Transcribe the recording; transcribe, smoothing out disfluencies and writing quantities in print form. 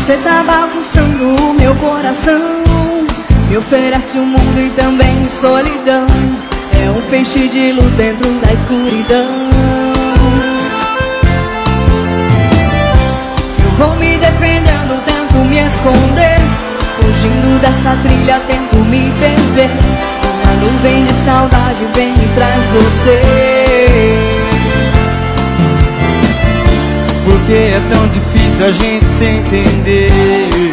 Você tá bagunçando o meu coração, me oferece o mundo e também solidão. É um feixe de luz dentro da escuridão. Eu vou me defendendo, tento me esconder, fugindo dessa trilha, tento me perder. Uma nuvem de saudade vem e traz você. Porque é tão difícil a gente se entender.